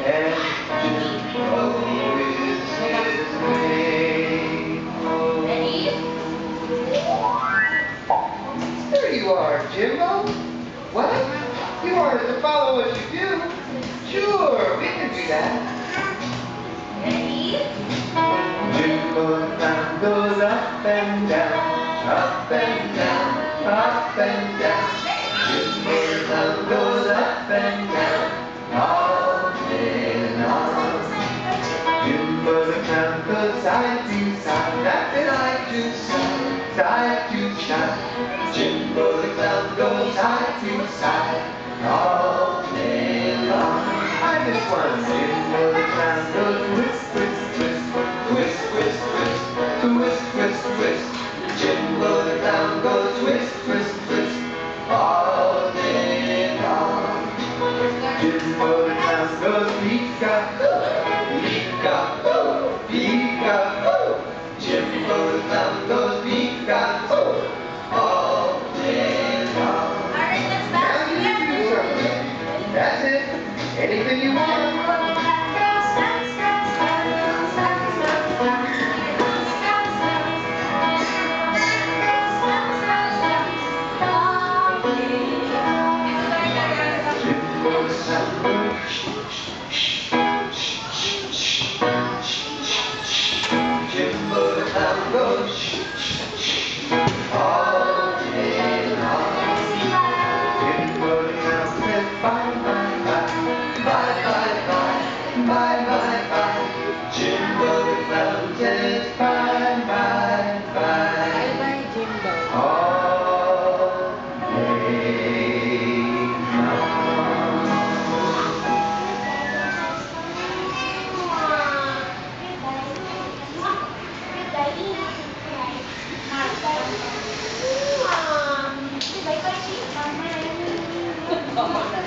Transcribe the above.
and Jimbo is his name. There you are, Jimbo. What? You wanted to follow what you do? Sure, we can do that. Jimbo the clown goes up and down, up and down, up and down. Jimbo the clown goes up and down, all day long. Jimbo the clown goes side to side, that's side to side, side to side. Jimbo the clown goes side to side, all day long. I just want Jimbo the clown goes whisk, whisk, whisk, twist, twist, twist, twist, twist, twist. Jimbo the clown goes twist, twist, twist, all day long. Jimbo the clown goes peek-a-boo, peek-a-boo, peek-a-boo. Jimbo the clown goes peek-a-boo, all day long. Now you do something. That's it. Anything you want. Jimbo the clown goes all day long. Jimbo the clown says bye bye bye, bye bye bye, bye bye bye. Jimbo the clown says bye bye bye. Bye bye, Jimbo. All day long. Bye bye.